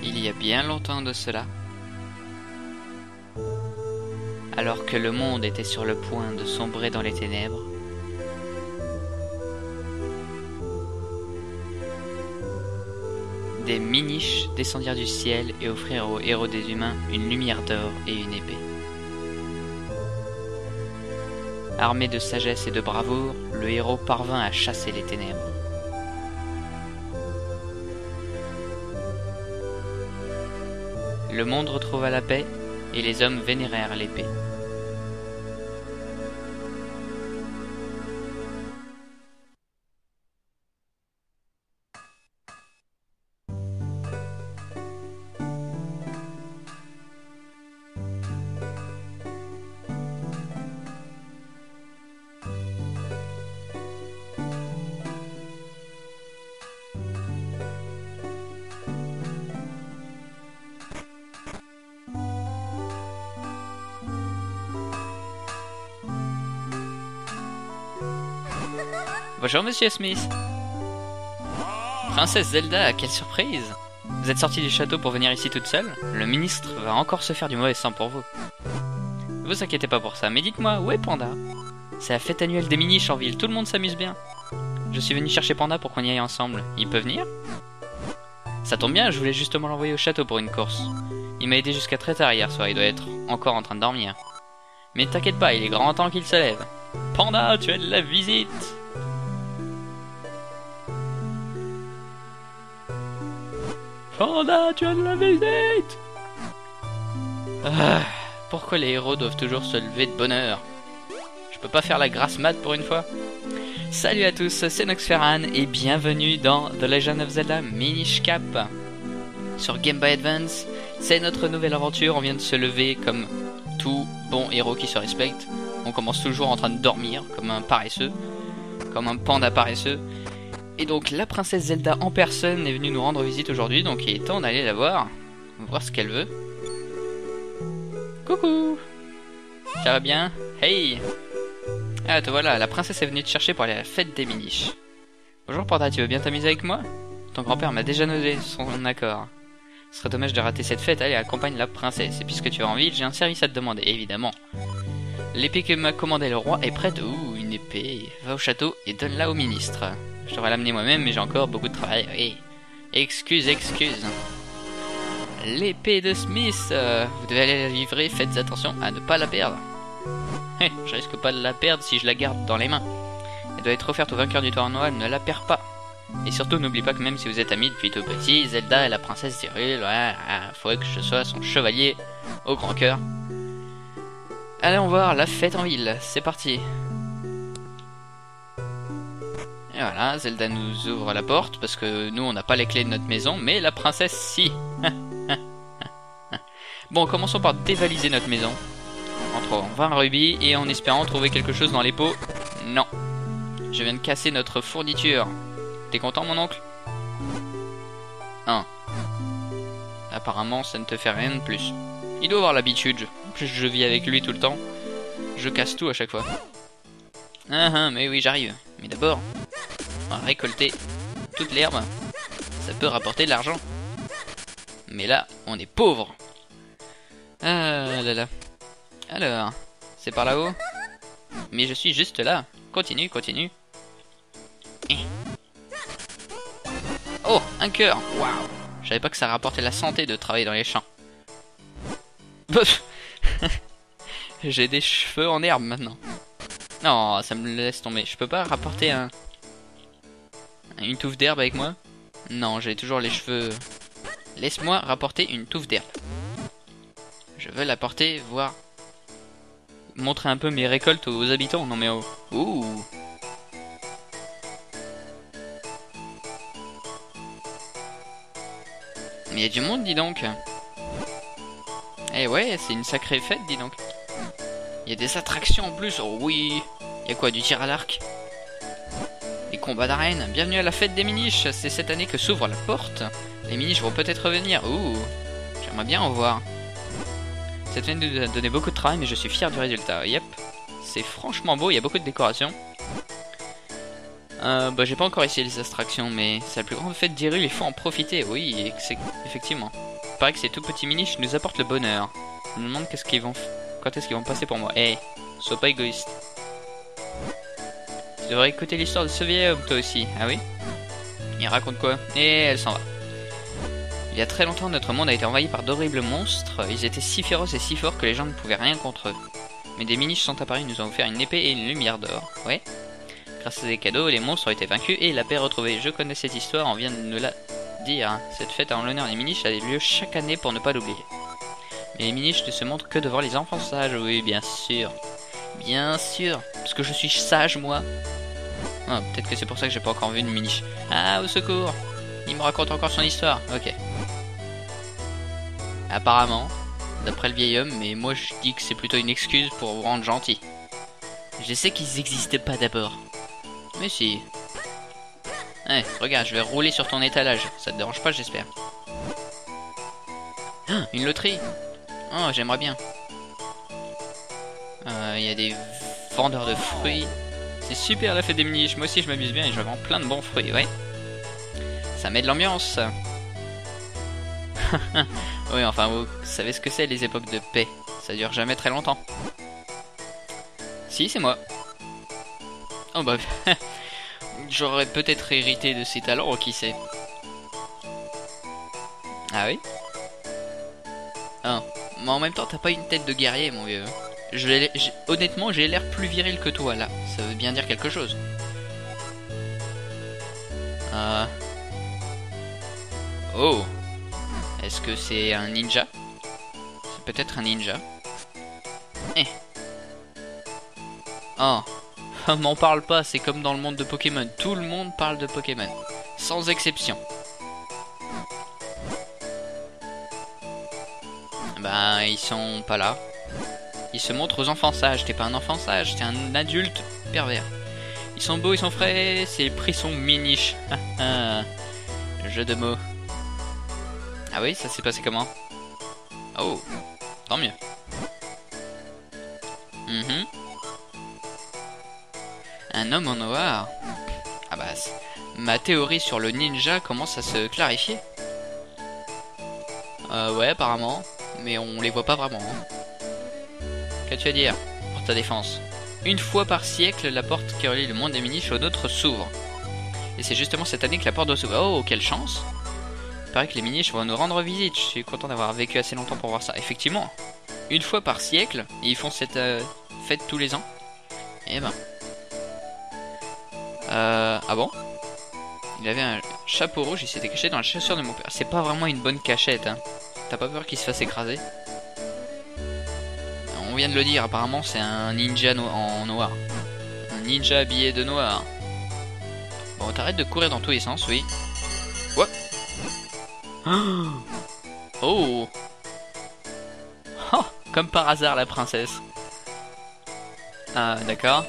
Il y a bien longtemps de cela, alors que le monde était sur le point de sombrer dans les ténèbres, des miniches descendirent du ciel et offrirent aux héros des humains une lumière d'or et une épée. Armé de sagesse et de bravoure, le héros parvint à chasser les ténèbres. Le monde retrouva la paix et les hommes vénérèrent l'épée. Bonjour Monsieur Smith. Princesse Zelda, quelle surprise! Vous êtes sortie du château pour venir ici toute seule? Le ministre va encore se faire du mauvais sang pour vous. Ne vous inquiétez pas pour ça, mais dites-moi, où est Panda? C'est la fête annuelle des miniches en ville, tout le monde s'amuse bien. Je suis venu chercher Panda pour qu'on y aille ensemble. Il peut venir? Ça tombe bien, je voulais justement l'envoyer au château pour une course. Il m'a aidé jusqu'à très tard hier soir, il doit être encore en train de dormir. Mais t'inquiète pas, il est grand temps qu'il se lève. Panda, tu as de la visite! Panda, tu as de la visite! Pourquoi les héros doivent toujours se lever de bonne heure? Je peux pas faire la grasse mat pour une fois? Salut à tous, c'est Noxferran et bienvenue dans The Legend of Zelda Minish Cap sur Game Boy Advance. C'est notre nouvelle aventure, on vient de se lever comme tout bon héros qui se respecte. On commence toujours en train de dormir comme un paresseux, comme un panda paresseux. Et donc la princesse Zelda en personne est venue nous rendre visite aujourd'hui, donc il est temps d'aller la voir. On va voir ce qu'elle veut. Coucou! Ça va bien? Hey! Ah te voilà, la princesse est venue te chercher pour aller à la fête des miniches. Bonjour Panda, tu veux bien t'amuser avec moi? Ton grand-père m'a déjà donné son accord. Ce serait dommage de rater cette fête, allez accompagne la princesse. Et puisque tu es en ville, j'ai un service à te demander, évidemment. L'épée que m'a commandé le roi est prête. Ouh, une épée. Va au château et donne-la au ministre. Je devrais l'amener moi-même, mais j'ai encore beaucoup de travail. Oui. Excuse. L'épée de Smith. Vous devez aller la livrer, faites attention à ne pas la perdre. Je risque pas de la perdre si je la garde dans les mains. Elle doit être offerte au vainqueur du tournoi, ne la perds pas. Et surtout, n'oublie pas que même si vous êtes amis depuis tout petit, Zelda est la princesse Hyrule. Ouais, faudrait que je sois son chevalier au grand cœur. Allons voir la fête en ville, c'est parti. Et voilà, Zelda nous ouvre la porte, parce que nous on n'a pas les clés de notre maison, mais la princesse si. Bon, commençons par dévaliser notre maison. En trouvant 20 rubis, et en espérant trouver quelque chose dans les pots. Non. Je viens de casser notre fourniture. T'es content mon oncle? 1. Apparemment ça ne te fait rien de plus. Il doit avoir l'habitude. En plus je vis avec lui tout le temps. Je casse tout à chaque fois. Mais oui j'arrive. Mais d'abord, on va récolter toute l'herbe. Ça peut rapporter de l'argent. Mais là, on est pauvre. Ah là là. Alors, c'est par là-haut. Mais je suis juste là. Continue. Oh, un cœur. Waouh. Je savais pas que ça rapportait la santé de travailler dans les champs. J'ai des cheveux en herbe maintenant. Non, ça me laisse tomber. Je peux pas rapporter une touffe d'herbe avec moi? Non, j'ai toujours les cheveux. Laisse-moi rapporter une touffe d'herbe. Je veux l'apporter, voir. Montrer un peu mes récoltes aux habitants. Non mais oh. Ouh. Mais il y a du monde, dis donc. Eh ouais, c'est une sacrée fête, dis donc. Il y a des attractions en plus. Oh oui. Il y a quoi, du tir à l'arc? Les combats d'arène. Bienvenue à la fête des miniches. C'est cette année que s'ouvre la porte. Les miniches vont peut-être revenir. Ouh. J'aimerais bien en voir. Cette année nous a donné beaucoup de travail, mais je suis fier du résultat. Yep. C'est franchement beau, il y a beaucoup de décorations. Bah j'ai pas encore essayé les abstractions, mais c'est la plus grande fête d'Hyrule, il faut en profiter, oui, effectivement. Il paraît que ces tout petits miniches nous apportent le bonheur. Je me demande quand est-ce qu'ils vont passer pour moi. Eh, sois pas égoïste. Tu devrais écouter l'histoire de ce vieil homme toi aussi, ah oui? Il raconte quoi? Et elle s'en va. Il y a très longtemps, notre monde a été envahi par d'horribles monstres. Ils étaient si féroces et si forts que les gens ne pouvaient rien contre eux. Mais des miniches sont apparus, nous ont offert une épée et une lumière d'or. Ouais. Grâce à des cadeaux, les monstres ont été vaincus et la paix retrouvée. Je connais cette histoire, on vient de nous la dire. Cette fête en l'honneur des miniches a lieu chaque année pour ne pas l'oublier. Mais les miniches ne se montrent que devant les enfants sages, oui, bien sûr. Bien sûr, parce que je suis sage, moi. Oh, peut-être que c'est pour ça que j'ai pas encore vu une miniche. Ah, au secours! Il me raconte encore son histoire, ok. Apparemment, d'après le vieil homme, mais moi je dis que c'est plutôt une excuse pour vous rendre gentil. Je sais qu'ils n'existaient pas d'abord. Mais si. Ouais, regarde, je vais rouler sur ton étalage. Ça te dérange pas, j'espère. Ah, une loterie. Oh, j'aimerais bien. Il y a des vendeurs de fruits. C'est super la fête des miniches. Moi aussi je m'amuse bien et je vends plein de bons fruits, ouais. Ça met de l'ambiance. Oui, enfin, vous savez ce que c'est les époques de paix. Ça dure jamais très longtemps. Si, c'est moi. Oh bah, j'aurais peut-être hérité de ses talents, qui sait. Ah oui? Ah, mais en même temps, t'as pas une tête de guerrier, mon vieux. Honnêtement, j'ai l'air plus viril que toi, là. Ça veut bien dire quelque chose. Oh. Est-ce que c'est un ninja? C'est peut-être un ninja. Eh. Oh. M'en parle pas, c'est comme dans le monde de Pokémon. Tout le monde parle de Pokémon. Sans exception. Ben, ils sont pas là. Ils se montrent aux enfants sages. T'es pas un enfant sage, t'es un adulte pervers. Ils sont beaux, ils sont frais, ces prix sont miniches. Jeu de mots. Ah oui, ça s'est passé comment? Oh, tant mieux. Un homme en noir. Ah bah, ma théorie sur le ninja commence à se clarifier. Ouais, apparemment. Mais on les voit pas vraiment. Hein. Qu'as-tu à dire pour ta défense? Une fois par siècle, la porte qui relie le monde des miniches au nôtre s'ouvre. Et c'est justement cette année que la porte doit s'ouvrir. Oh, quelle chance! Il paraît que les miniches vont nous rendre visite. Je suis content d'avoir vécu assez longtemps pour voir ça. Effectivement, une fois par siècle, et ils font cette fête tous les ans. Eh ben. Ah bon? Il avait un chapeau rouge, il s'était caché dans la chaussure de mon père. C'est pas vraiment une bonne cachette, hein. T'as pas peur qu'il se fasse écraser? On vient de le dire, apparemment c'est un ninja en noir. Un ninja habillé de noir. Bon, t'arrêtes de courir dans tous les sens, oui. What? Oh. Oh, comme par hasard la princesse. Ah, d'accord.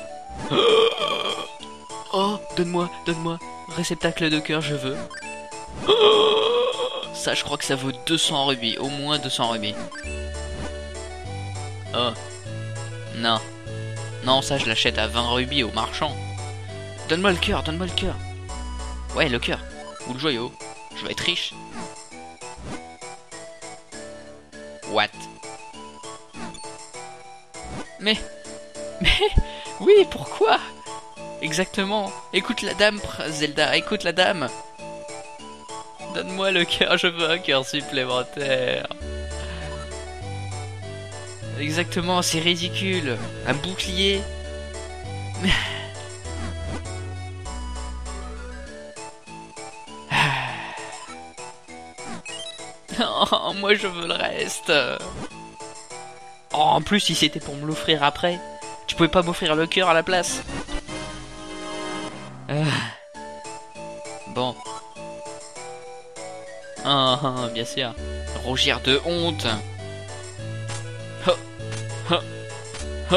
Oh, donne-moi, réceptacle de cœur, je veux. Ça, je crois que ça vaut 200 rubis, au moins 200 rubis. Oh. Non. Non, ça, je l'achète à 20 rubis au marchand. Donne-moi le cœur, donne-moi le cœur. Ouais, le cœur. Ou le joyau. Je vais être riche. What? Mais... Oui, pourquoi? Exactement. Écoute la dame, Zelda, écoute la dame. Donne-moi le cœur, je veux un cœur supplémentaire. Exactement, c'est ridicule. Un bouclier. Oh, moi je veux le reste. Oh, en plus, si c'était pour me l'offrir après, tu pouvais pas m'offrir le cœur à la place. Bon. Oh, bien sûr. Rougir de honte. Oh. Oh. Oh.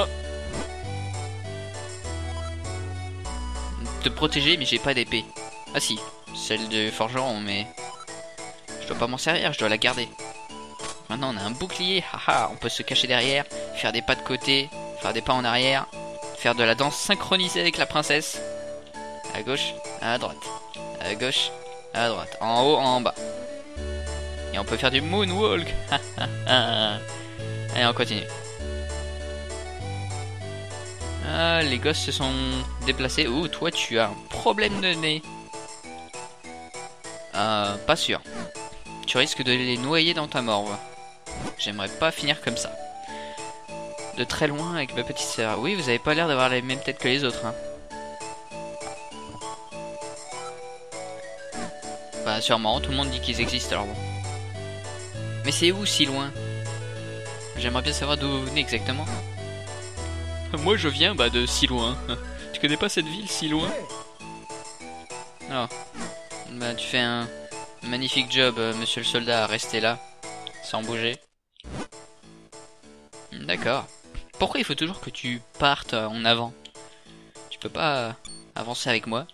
Te protéger, mais j'ai pas d'épée. Ah si, celle de forgeron, mais... Je dois pas m'en servir, je dois la garder. Maintenant on a un bouclier, haha, on peut se cacher derrière, faire des pas de côté, faire des pas en arrière, faire de la danse synchronisée avec la princesse. À gauche, à droite. À gauche, à droite. En haut, en bas. Et on peut faire du moonwalk. Allez, on continue. Ah, les gosses se sont déplacés. Ouh, toi, tu as un problème de nez. Pas sûr. Tu risques de les noyer dans ta morve. J'aimerais pas finir comme ça. De très loin avec ma petite sœur. Oui, vous avez pas l'air d'avoir les mêmes têtes que les autres, hein. Bah, sûrement, tout le monde dit qu'ils existent, alors bon. Mais c'est où, si loin? J'aimerais bien savoir d'où vous venez exactement. Moi, je viens, de si loin. Tu connais pas cette ville, si loin? Oh. Bah, tu fais un magnifique job, monsieur le soldat, à rester là, sans bouger. D'accord. Pourquoi il faut toujours que tu partes en avant? Tu peux pas avancer avec moi?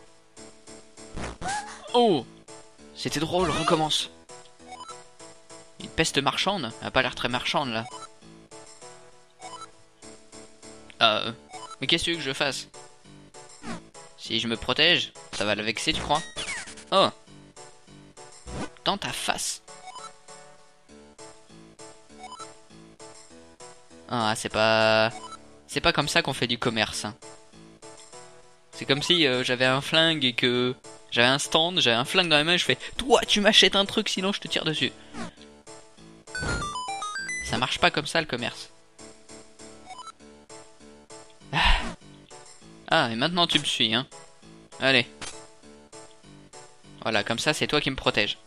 Oh! C'était drôle, recommence. Une peste marchande? Elle a pas l'air très marchande, là. Mais qu'est-ce que tu veux que je fasse? Si je me protège, ça va la vexer, tu crois? Oh! Dans ta face! Ah, c'est pas... C'est pas comme ça qu'on fait du commerce, hein. C'est comme si j'avais un flingue et que... J'avais un stand, j'avais un flingue dans la main et je fais toi, tu m'achètes un truc, sinon je te tire dessus. Ça marche pas comme ça, le commerce. Ah, et maintenant tu me suis, hein. Allez. Voilà, comme ça, c'est toi qui me protège.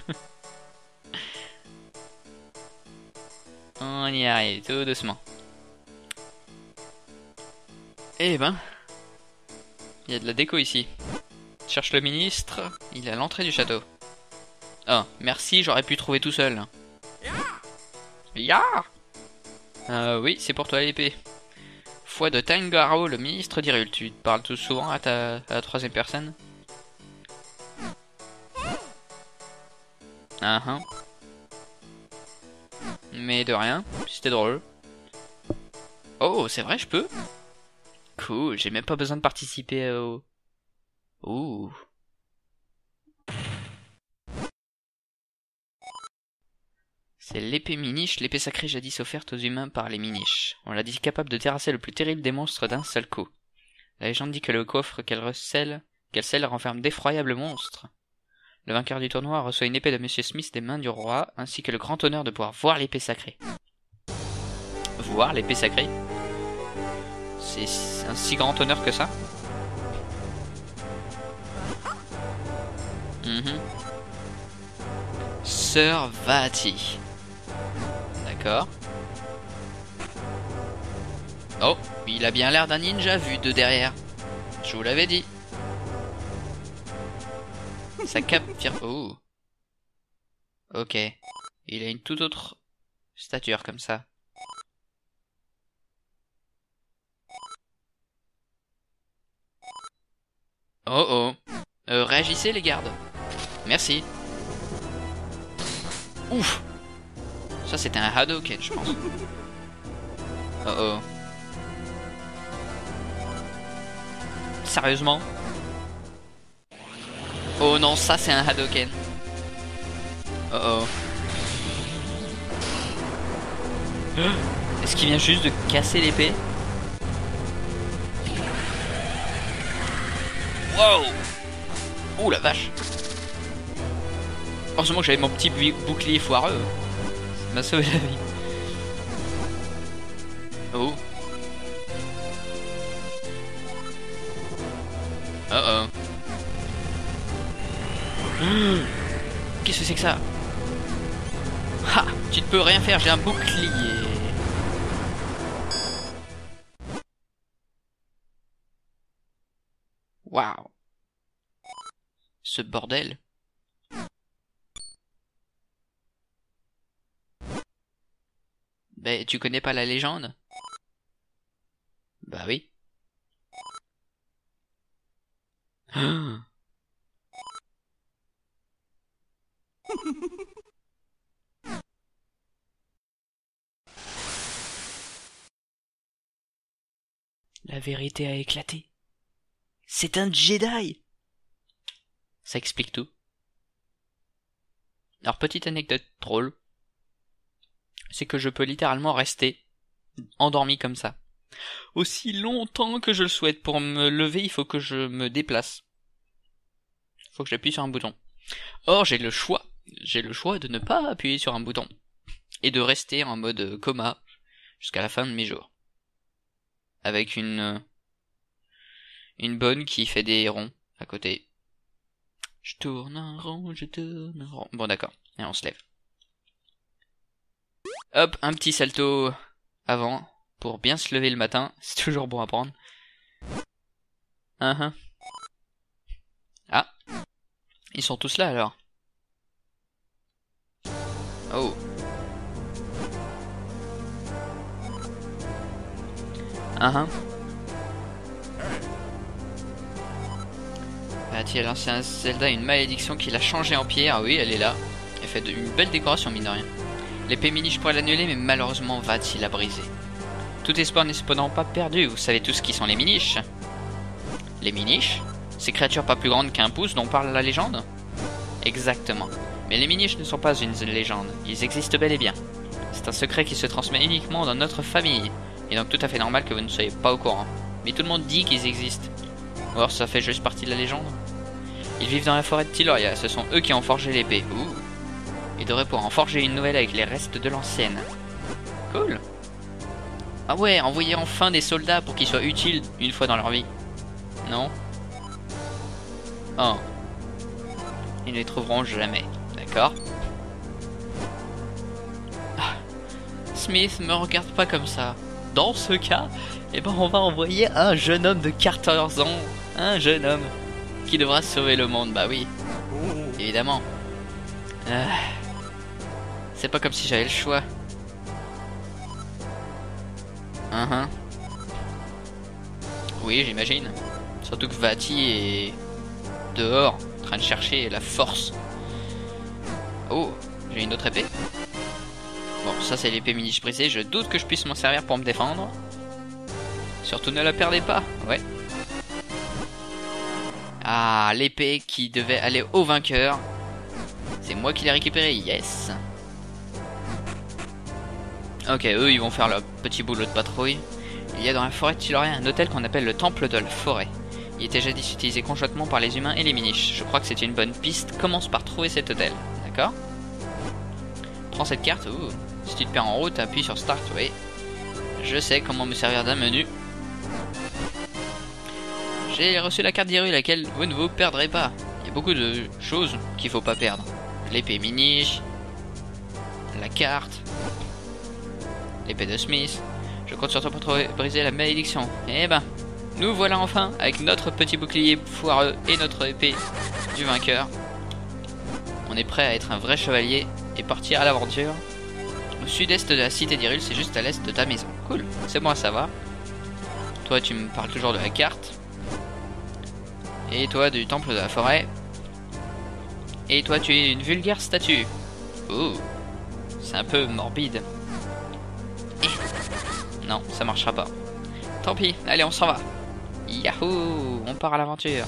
On y arrive, tout doucement. Eh ben... Il y a de la déco ici. Cherche le ministre, il est à l'entrée du château. Oh, merci, j'aurais pu trouver tout seul. Ya! Oui, c'est pour toi l'épée. Foi de Tangaro, le ministre d'Hyrule. Tu te parles tout souvent à la troisième personne? Ah ah. Mais de rien, c'était drôle. Oh, c'est vrai, je peux? Cool, j'ai même pas besoin de participer au... Ouh. C'est l'épée Miniche, l'épée sacrée jadis offerte aux humains par les Miniches. On l'a dit capable de terrasser le plus terrible des monstres d'un seul coup. La légende dit que le coffre qu'elle scelle renferme d'effroyables monstres. Le vainqueur du tournoi reçoit une épée de Monsieur Smith des mains du roi, ainsi que le grand honneur de pouvoir voir l'épée sacrée. Voir l'épée sacrée? C'est un si grand honneur que ça? Sœur Vati. D'accord. Oh, il a bien l'air d'un ninja vu de derrière. Je vous l'avais dit. Sa cape vire... Oh. Ok. Il a une toute autre stature comme ça. Oh oh. Réagissez les gardes. Merci. Ouf. Ça c'était un Hadouken je pense. Oh oh. Sérieusement? Oh non, ça c'est un Hadouken. Oh oh. Est-ce qu'il vient juste de casser l'épée? Wow. Oh la vache. Heureusement que j'avais mon petit bouclier foireux. Ça m'a sauvé la vie. Oh. Oh oh. Qu'est-ce que c'est que ça? Ha! Tu ne peux rien faire, j'ai un bouclier. Waouh. Ce bordel. Ben, tu connais pas la légende? Bah oui. La vérité a éclaté. C'est un Jedi. Ça explique tout. Alors, petite anecdote drôle. C'est que je peux littéralement rester endormi comme ça. Aussi longtemps que je le souhaite. Pour me lever, il faut que je me déplace. Il faut que j'appuie sur un bouton. Or, j'ai le choix. J'ai le choix de ne pas appuyer sur un bouton. Et de rester en mode coma jusqu'à la fin de mes jours. Avec une bonne qui fait des ronds à côté. Je tourne un rond, je tourne un rond. Bon d'accord, et on se lève. Hop, un petit salto avant, pour bien se lever le matin. C'est toujours bon à prendre. Ah, ils sont tous là alors. Oh. A-t-il lancé un Zelda une malédiction qui l'a changé en pierre? Ah oui, elle est là. Elle fait une belle décoration, mine de rien. L'épée Minish pourrait l'annuler, mais malheureusement Vaati l'a brisé. Tout espoir n'est cependant pas perdu. Vous savez tous qui sont les Minish? Les Minish? Ces créatures pas plus grandes qu'un pouce dont parle la légende? Exactement. Mais les Minish ne sont pas une légende. Ils existent bel et bien. C'est un secret qui se transmet uniquement dans notre famille. Et donc tout à fait normal que vous ne soyez pas au courant. Mais tout le monde dit qu'ils existent. Ou alors ça fait juste partie de la légende. Ils vivent dans la forêt de Tyloria, ce sont eux qui ont forgé l'épée. Ouh. Ils devraient pouvoir en forger une nouvelle avec les restes de l'ancienne. Cool. Ah ouais, envoyer enfin des soldats pour qu'ils soient utiles une fois dans leur vie. Non. Oh. Ils ne les trouveront jamais. D'accord. Ah. Smith, me regarde pas comme ça. Dans ce cas, eh ben on va envoyer un jeune homme de 14 ans. Un jeune homme qui devra sauver le monde. Bah oui, évidemment. C'est pas comme si j'avais le choix. Oui, j'imagine. Surtout que Vaati est dehors, en train de chercher la force. Oh, j'ai une autre épée. Bon, ça c'est l'épée Minish brisée. Je doute que je puisse m'en servir pour me défendre. Surtout ne la perdez pas. Ouais. Ah, l'épée qui devait aller au vainqueur. C'est moi qui l'ai récupérée. Yes. Ok, eux ils vont faire leur petit boulot de patrouille. Il y a dans la forêt de Tyloria un hôtel qu'on appelle le Temple de la Forêt. Il était jadis utilisé conjointement par les humains et les Minish. Je crois que c'est une bonne piste. Commence par trouver cet hôtel. D'accord? Prends cette carte. Ouh. Si tu te perds en route, appuie sur Start. Oui. Je sais comment me servir d'un menu. J'ai reçu la carte d'Hyrule, laquelle vous ne vous perdrez pas. Il y a beaucoup de choses qu'il faut pas perdre. L'épée Minish, la carte, l'épée de Smith. Je compte sur toi pour briser la malédiction. Eh ben, nous voilà enfin avec notre petit bouclier foireux et notre épée du vainqueur. On est prêt à être un vrai chevalier et partir à l'aventure. Au sud-est de la cité d'Hyrule, c'est juste à l'est de ta maison. Cool, c'est bon à savoir. Toi, tu me parles toujours de la carte. Et toi, du temple de la forêt. Et toi, tu es une vulgaire statue. Oh, c'est un peu morbide. Non, ça marchera pas. Tant pis, allez, on s'en va. Yahoo, on part à l'aventure.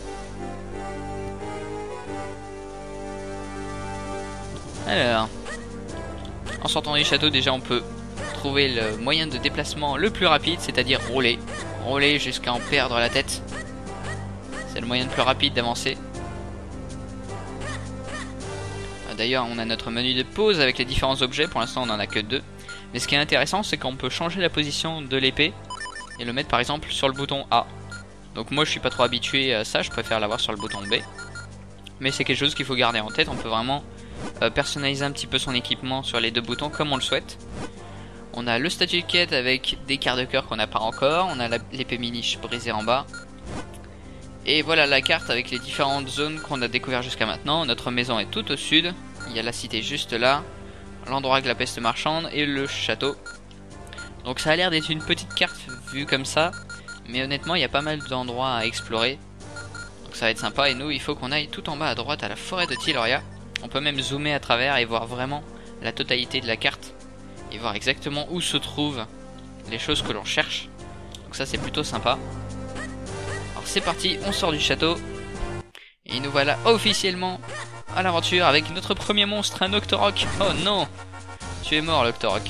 Alors, en sortant du château, déjà on peut trouver le moyen de déplacement le plus rapide, c'est-à-dire rouler. Rouler jusqu'à en perdre la tête. C'est le moyen le plus rapide d'avancer. D'ailleurs, on a notre menu de pause avec les différents objets. Pour l'instant, on en a que 2. Mais ce qui est intéressant, c'est qu'on peut changer la position de l'épée et le mettre par exemple sur le bouton A. Donc moi, je suis pas trop habitué à ça. Je préfère l'avoir sur le bouton B. Mais c'est quelque chose qu'il faut garder en tête. On peut vraiment personnaliser un petit peu son équipement sur les 2 boutons comme on le souhaite. On a le statut de quête avec des quarts de cœur qu'on n'a pas encore. On a l'épée Minish brisée en bas. Et voilà la carte avec les différentes zones qu'on a découvert jusqu'à maintenant. Notre maison est tout au sud. Il y a la cité juste là. L'endroit avec la peste marchande et le château. Donc ça a l'air d'être une petite carte vue comme ça. Mais honnêtement, il y a pas mal d'endroits à explorer. Donc ça va être sympa. Et nous, il faut qu'on aille tout en bas à droite à la forêt de Tyloria. On peut même zoomer à travers et voir vraiment la totalité de la carte. Et voir exactement où se trouvent les choses que l'on cherche. Donc ça, c'est plutôt sympa. c'est parti, on sort du château. Et nous voilà officiellement à l'aventure avec notre premier monstre, un Octorok. Oh non, tu es mort l'Octorok.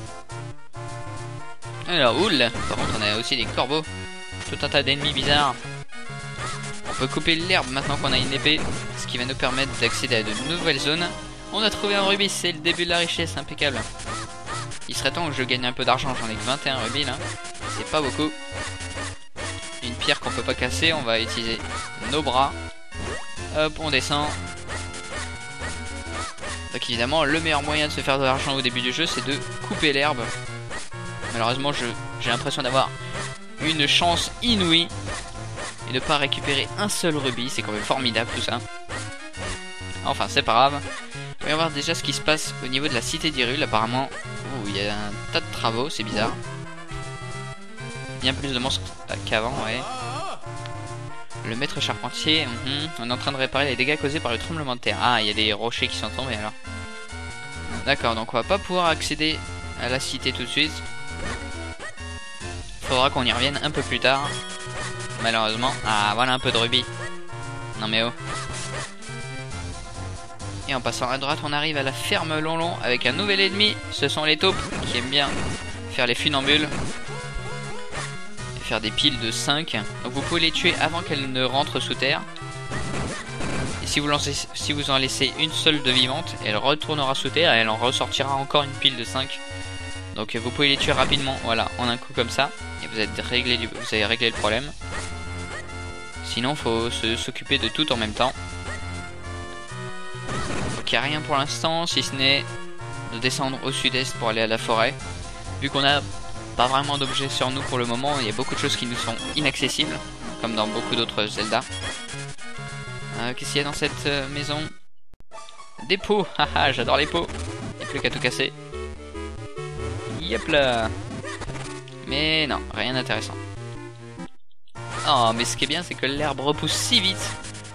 Alors, oul, par contre on a aussi des corbeaux. Tout un tas d'ennemis bizarres. On peut couper l'herbe maintenant qu'on a une épée, ce qui va nous permettre d'accéder à de nouvelles zones. On a trouvé un rubis, c'est le début de la richesse, impeccable. Il serait temps que je gagne un peu d'argent, j'en ai que 21 rubis là. C'est pas beaucoup. Une pierre qu'on peut pas casser, on va utiliser nos bras. Hop, on descend. Donc évidemment, le meilleur moyen de se faire de l'argent au début du jeu, c'est de couper l'herbe. Malheureusement, j'ai l'impression d'avoir une chance inouïe et de pas récupérer un seul rubis. C'est quand même formidable tout ça. Enfin, c'est pas grave. On va voir déjà ce qui se passe au niveau de la cité d'Hyrule. Apparemment, il y a un tas de travaux, c'est bizarre. Bien plus de monstres qu'avant, ouais. Le maître charpentier, on est en train de réparer les dégâts causés par le tremblement de terre. Ah, il y a des rochers qui sont tombés alors. D'accord, donc on va pas pouvoir accéder à la cité tout de suite. Faudra qu'on y revienne un peu plus tard. Malheureusement. Ah, voilà un peu de rubis. Non mais oh. Et en passant à droite, on arrive à la ferme Lonlon avec un nouvel ennemi. Ce sont les taupes qui aiment bien faire les funambules. Et faire des piles de 5. Donc vous pouvez les tuer avant qu'elles ne rentrent sous terre. Et si vous en laissez une seule de vivante, elle retournera sous terre et elle en ressortira encore une pile de 5. Donc vous pouvez les tuer rapidement, voilà, en un coup comme ça. Et vous avez réglé le problème. Sinon, faut s'occuper de tout en même temps. Donc il n'y a rien pour l'instant, si ce n'est de descendre au sud-est pour aller à la forêt. Vu qu'on n'a pas vraiment d'objets sur nous pour le moment, il y a beaucoup de choses qui nous sont inaccessibles, comme dans beaucoup d'autres Zelda. Qu'est-ce qu'il y a dans cette maison? Des pots, haha, j'adore les pots. Il n'y a plus qu'à tout casser. Yep là. Mais non, rien d'intéressant. Oh, mais ce qui est bien, c'est que l'herbe repousse si vite.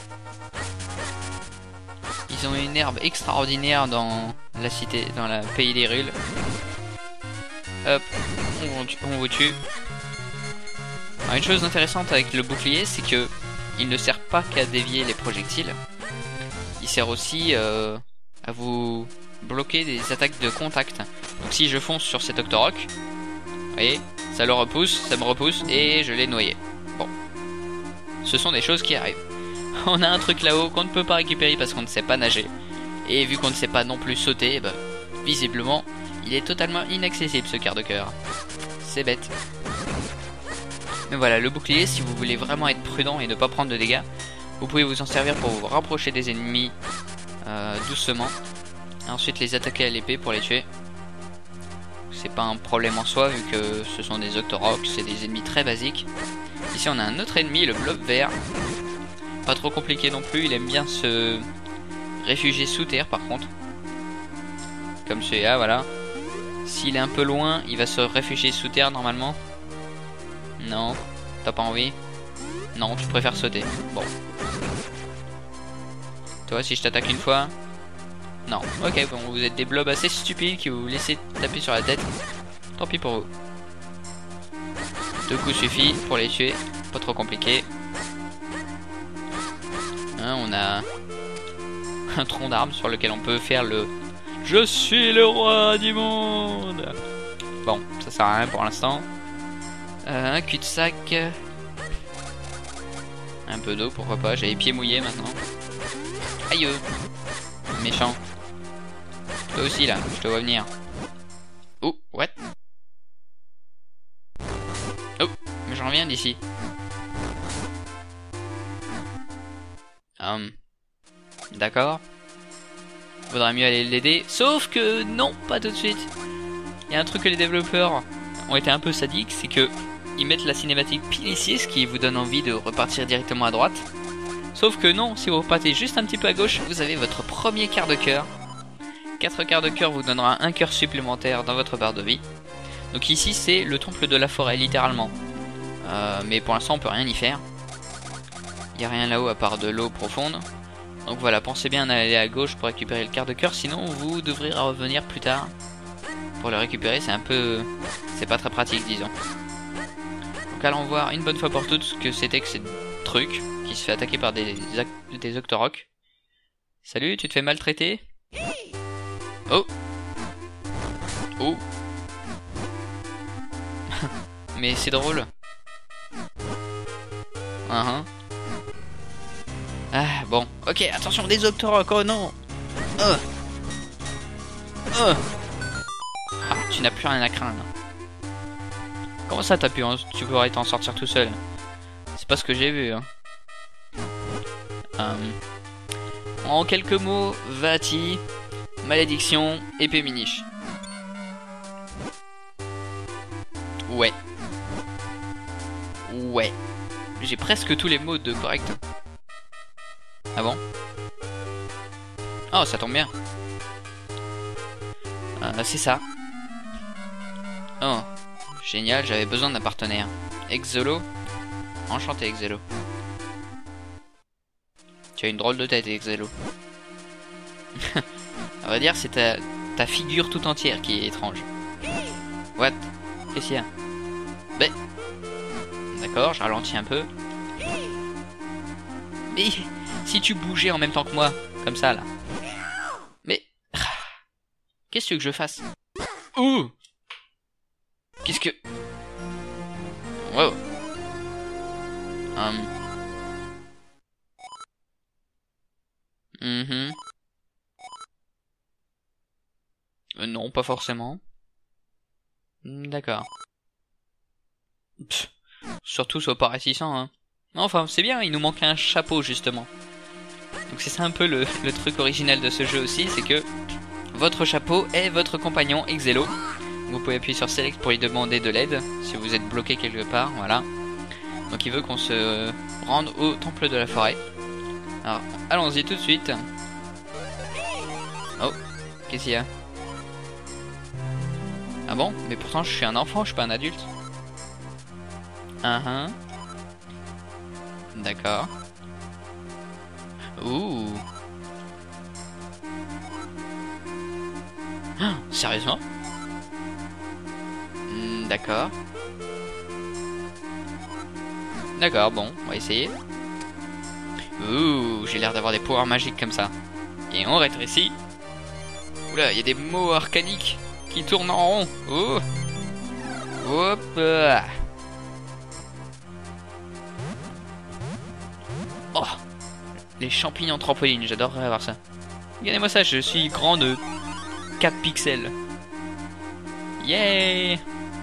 Ils ont une herbe extraordinaire dans la cité, dans la pays d'Hyrule. Hop, on vous tue. Alors, une chose intéressante avec le bouclier, c'est que il ne sert pas qu'à dévier les projectiles. Il sert aussi à vous bloquer des attaques de contact. Donc si je fonce sur cet Octorok, vous voyez, ça le repousse, ça me repousse et je l'ai noyé. Bon, ce sont des choses qui arrivent. On a un truc là-haut qu'on ne peut pas récupérer parce qu'on ne sait pas nager. Et vu qu'on ne sait pas non plus sauter, bah, visiblement, il est totalement inaccessible ce quart de cœur. C'est bête. Mais voilà, le bouclier, si vous voulez vraiment être prudent et ne pas prendre de dégâts, vous pouvez vous en servir pour vous rapprocher des ennemis doucement. Et ensuite les attaquer à l'épée pour les tuer. C'est pas un problème en soi vu que ce sont des Octoroks, c'est des ennemis très basiques. Ici on a un autre ennemi, le blob vert. Pas trop compliqué non plus, il aime bien se réfugier sous terre par contre. Comme celui-là, voilà. S'il est un peu loin, il va se réfugier sous terre normalement. Non, t'as pas envie? Non, tu préfères sauter. Bon. Toi, si je t'attaque une fois... Non, ok, bon, vous êtes des blobs assez stupides qui vous laissez taper sur la tête. Tant pis pour vous. 2 coups suffit pour les tuer, pas trop compliqué. Hein, on a un tronc d'arbre sur lequel on peut faire le « Je suis le roi du monde !» Bon, ça sert à rien pour l'instant. Un cul-de-sac. Un peu d'eau, pourquoi pas, j'ai les pieds mouillés maintenant. Aïe, méchant. Toi aussi là, je te vois venir. Oh, what? Oh, mais j'en reviens d'ici. D'accord. Vaudrait mieux aller l'aider. Sauf que non, pas tout de suite. Il y a un truc que les développeurs ont été un peu sadiques, c'est que ils mettent la cinématique pile ici, ce qui vous donne envie de repartir directement à droite. Sauf que non, si vous repartez juste un petit peu à gauche, vous avez votre premier quart de cœur. 4 quarts de cœur vous donnera un cœur supplémentaire dans votre barre de vie. Donc ici c'est le temple de la forêt littéralement. Mais pour l'instant on peut rien y faire. Il n'y a rien là-haut à part de l'eau profonde. Donc voilà, pensez bien à aller à gauche pour récupérer le quart de cœur, sinon vous devrez revenir plus tard. Pour le récupérer, c'est un peu... c'est pas très pratique disons. Donc allons voir une bonne fois pour toutes ce que c'était que truc qui se fait attaquer par des Octoroks. Salut, tu te fais maltraiter? Oh. Oh. Mais c'est drôle. Ah, bon. Ok, attention, des Octoroks, oh non. Ah, tu n'as plus rien à craindre. Comment ça, tu pourrais t'en sortir tout seul? C'est pas ce que j'ai vu, hein. En quelques mots, Vati, malédiction, épée miniche. Ouais. Ouais. J'ai presque tous les mots de correct. Ah bon? Oh, ça tombe bien. C'est ça. Oh, génial, j'avais besoin d'un partenaire. Exolo. Enchanté, Exelo. Tu as une drôle de tête, Exelo. On va dire, c'est ta figure tout entière qui est étrange. What? Qu'est-ce qu'il y a? Ben. D'accord, je ralentis un peu. Mais si tu bougeais en même temps que moi, comme ça là. Mais qu'est-ce que tu veux que je fasse? Ouh! Qu'est-ce que... Wow. Non, pas forcément. D'accord. Surtout, sois pas réticent, hein. Enfin, c'est bien, il nous manque un chapeau, justement. Donc c'est ça un peu le truc original de ce jeu aussi, c'est que votre chapeau est votre compagnon Exelo. Vous pouvez appuyer sur Select pour lui demander de l'aide, si vous êtes bloqué quelque part, voilà. Donc il veut qu'on se rende au temple de la forêt. Alors, allons-y tout de suite. Oh, qu'est-ce qu'il y a? Ah bon? Mais pourtant je suis un enfant, je suis pas un adulte. D'accord. Ouh. Ah, sérieusement? D'accord. D'accord, bon, on va essayer. Ouh, j'ai l'air d'avoir des pouvoirs magiques comme ça. Et on rétrécit. Oula, il y a des mots arcaniques qui tournent en rond. Oh. Hop. Oh. Les champignons trampolines, j'adorerais avoir ça. Regardez-moi ça, je suis grand de 4 pixels. Yeah.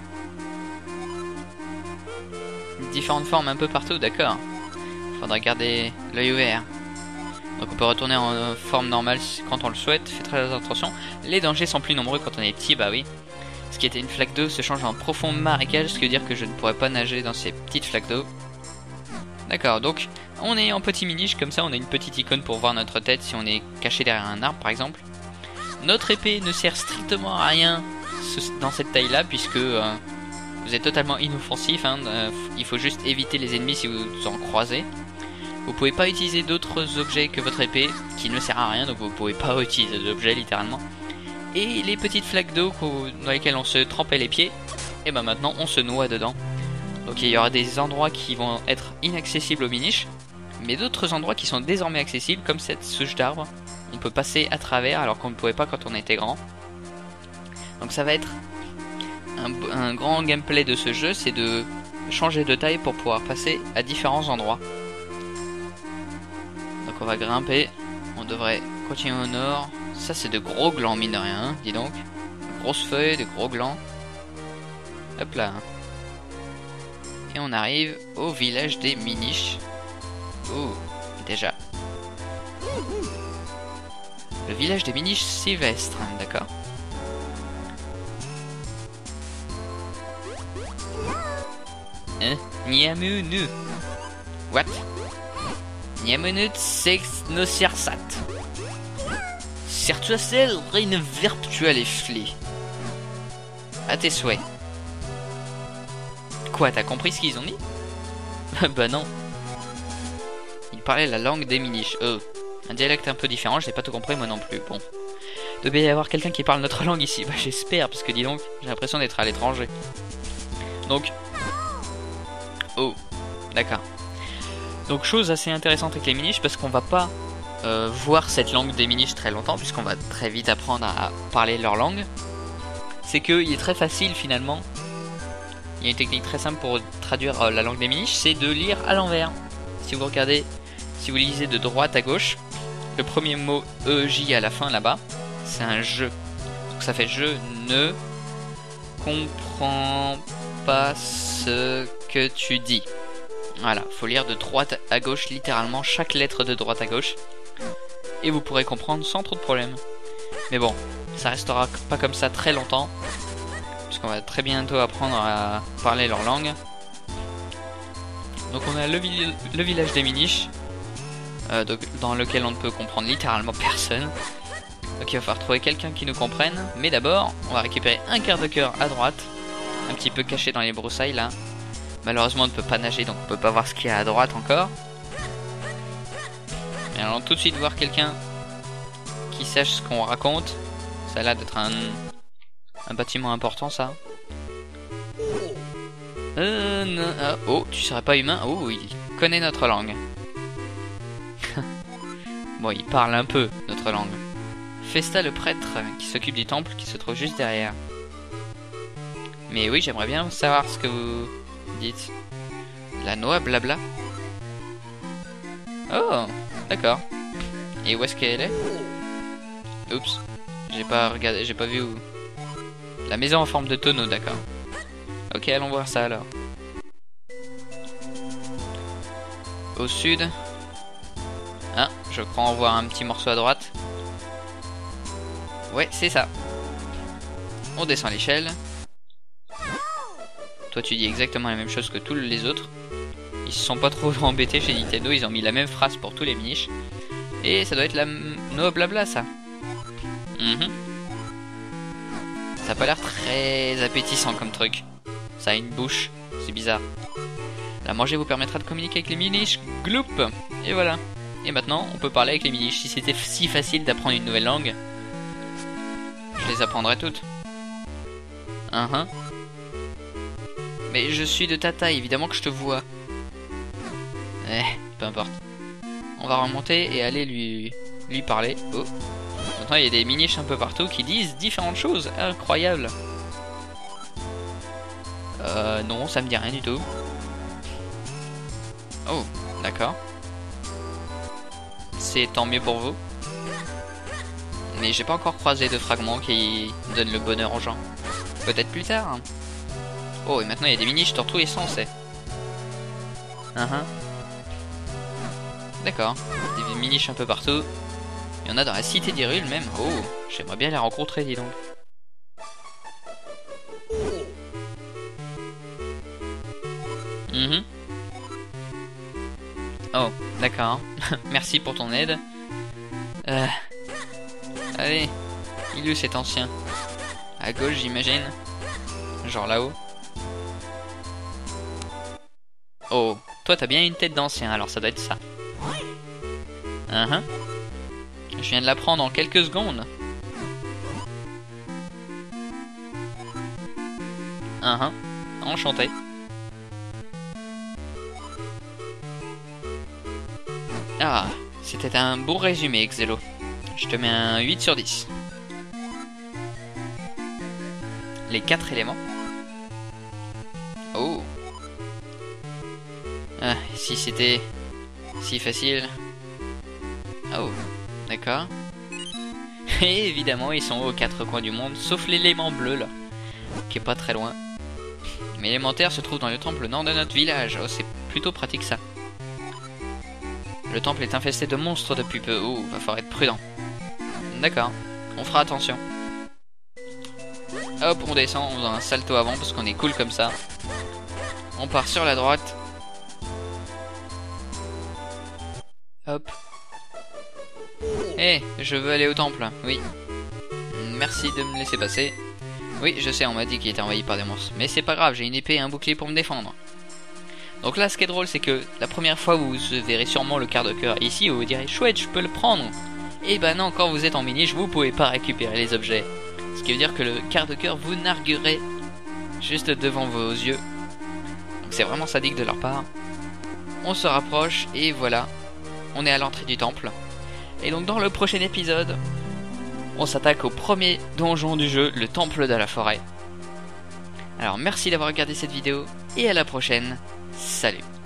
Différentes formes un peu partout, d'accord. Faudra garder l'œil ouvert. Donc on peut retourner en forme normale quand on le souhaite. Faites très attention. Les dangers sont plus nombreux quand on est petit, bah oui. Ce qui était une flaque d'eau se change en profond marécage, ce qui veut dire que je ne pourrais pas nager dans ces petites flaques d'eau. D'accord, donc on est en petit miniche, comme ça on a une petite icône pour voir notre tête si on est caché derrière un arbre par exemple. Notre épée ne sert strictement à rien dans cette taille là, puisque vous êtes totalement inoffensif, hein. Il faut juste éviter les ennemis si vous en croisez. Vous pouvez pas utiliser d'autres objets que votre épée, qui ne sert à rien, donc vous pouvez pas utiliser d'objets littéralement. Et les petites flaques d'eau dans lesquelles on se trempait les pieds, et ben maintenant on se noie dedans. Donc il y aura des endroits qui vont être inaccessibles aux miniches, mais d'autres endroits qui sont désormais accessibles, comme cette souche d'arbre. On peut passer à travers alors qu'on ne pouvait pas quand on était grand. Donc ça va être un grand gameplay de ce jeu, c'est de changer de taille pour pouvoir passer à différents endroits. Donc on va grimper, on devrait continuer au nord. Ça c'est de gros glands mine de rien, hein, dis donc. De grosses feuilles, de gros glands. Hop là. Et on arrive au village des miniches. Oh, déjà. Le village des miniches sylvestres, hein, d'accord. Hein? Niamunu. What? Niamunut sex no sersat. Sertuacel reine virtuelle et flé. À tes souhaits. Quoi, t'as compris ce qu'ils ont dit? Bah non. Ils parlaient la langue des miniches. Un dialecte un peu différent, j'ai pas tout compris moi non plus. Bon. Il devait y avoir quelqu'un qui parle notre langue ici. Bah j'espère, parce que dis donc, j'ai l'impression d'être à l'étranger. Donc. Oh, d'accord. Donc chose assez intéressante avec les miniches, parce qu'on va pas voir cette langue des miniches très longtemps, puisqu'on va très vite apprendre à parler leur langue. C'est qu'il est très facile finalement. Il y a une technique très simple pour traduire la langue des miniches, c'est de lire à l'envers. Si vous regardez, si vous lisez de droite à gauche, le premier mot EJ à la fin là-bas, c'est un je. Donc ça fait je ne comprends pas ce que tu dis. Voilà, faut lire de droite à gauche, littéralement chaque lettre de droite à gauche. Et vous pourrez comprendre sans trop de problèmes. Mais bon, ça restera pas comme ça très longtemps. Puisqu'on va très bientôt apprendre à parler leur langue. Donc on a le village des miniches. Dans lequel on ne peut comprendre littéralement personne. Donc il va falloir trouver quelqu'un qui nous comprenne. Mais d'abord, on va récupérer un quart de cœur à droite. Un petit peu caché dans les broussailles là. Malheureusement on ne peut pas nager, donc on peut pas voir ce qu'il y a à droite encore. Mais allons tout de suite voir quelqu'un qui sache ce qu'on raconte. Ça a l'air d'être un bâtiment important ça. Non, oh, tu serais pas humain? Oh, il connaît notre langue. Bon, il parle un peu notre langue. Festa le prêtre qui s'occupe du temple qui se trouve juste derrière. Mais oui, j'aimerais bien savoir ce que vous dites. La noix blabla. Oh, d'accord. Et où est-ce qu'elle est? Oups, j'ai pas regardé, j'ai pas vu où. La maison en forme de tonneau, d'accord. Ok, allons voir ça alors. Au sud. Ah, je crois en voir un petit morceau à droite. Ouais, c'est ça. On descend l'échelle. Toi, tu dis exactement la même chose que tous les autres. Ils se sont pas trop embêtés chez Nintendo, ils ont mis la même phrase pour tous les miniches. Et ça doit être la no blabla, ça. Ça a pas l'air très appétissant comme truc. Ça a une bouche, c'est bizarre. La manger vous permettra de communiquer avec les miniches. Gloup. Et voilà. Et maintenant, on peut parler avec les miniches. Si c'était si facile d'apprendre une nouvelle langue, je les apprendrais toutes. Mais je suis de ta taille, évidemment que je te vois. Peu importe. On va remonter et aller lui parler. Oh. Maintenant, il y a des miniches un peu partout qui disent différentes choses. Incroyable. Non, ça me dit rien du tout. Oh, d'accord. C'est tant mieux pour vous. Mais j'ai pas encore croisé de fragments qui donnent le bonheur aux gens. Peut-être plus tard. Hein. Oh, et maintenant il y a des miniches dans tous les sens, c'est. D'accord. Des miniches un peu partout. Il y en a dans la cité d'Hyrule même. Oh, j'aimerais bien les rencontrer, dis donc. Oh, d'accord. Merci pour ton aide. Allez, il est où cet ancien? À gauche, j'imagine. Genre là-haut. Oh, toi t'as bien une tête d'ancien, alors ça doit être ça. Je viens de l'apprendre en quelques secondes. Enchanté. Ah, c'était un beau résumé, Xelo. Je te mets un 8 sur 10. Les 4 éléments. Oh. Ah, si c'était si facile. Oh, d'accord. Et évidemment, ils sont aux 4 coins du monde, sauf l'élément bleu là, qui est pas très loin. Mais l'élémentaire se trouve dans le temple nord de notre village. Oh, c'est plutôt pratique ça. Le temple est infesté de monstres depuis peu. Oh, va falloir être prudent. D'accord, on fera attention. Hop, on descend, on faisant un salto avant parce qu'on est cool comme ça. On part sur la droite. Hop. Je veux aller au temple, oui. Merci de me laisser passer. Oui, je sais, on m'a dit qu'il était envahi par des monstres. Mais c'est pas grave, j'ai une épée et un bouclier pour me défendre. Donc là, ce qui est drôle, c'est que la première fois, vous verrez sûrement le quart de cœur ici, vous vous direz, chouette, je peux le prendre. Et ben non, quand vous êtes en miniche, vous pouvez pas récupérer les objets. Ce qui veut dire que le quart de cœur vous narguerait juste devant vos yeux. Donc c'est vraiment sadique de leur part. on se rapproche et voilà, on est à l'entrée du temple. Et donc dans le prochain épisode, on s'attaque au premier donjon du jeu, le temple de la forêt. Alors merci d'avoir regardé cette vidéo et à la prochaine, salut.